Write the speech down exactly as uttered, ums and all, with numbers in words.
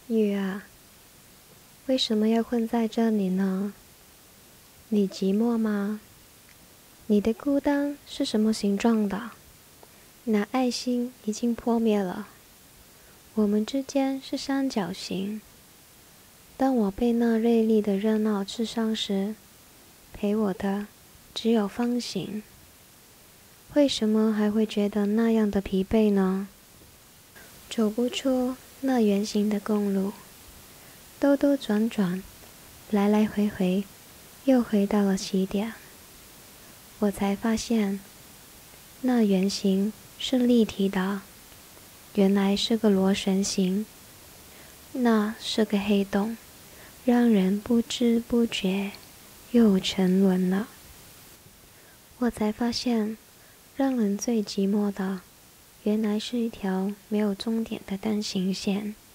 雨啊，为什么要困在这里呢？你寂寞吗？你的孤单是什么形状的？那爱心已经破灭了，我们之间是三角形。当我被那锐利的热闹刺伤时，陪我的只有方形。为什么还会觉得那样的疲惫呢？走不出那圆形的公路，兜兜转转，来来回回，又回到了起点。我才发现，那圆形是立体的，原来是个螺旋形。那是个黑洞，让人不知不觉又沉沦了。我才发现，让人最寂寞的，原来是一条没有终点的单行线。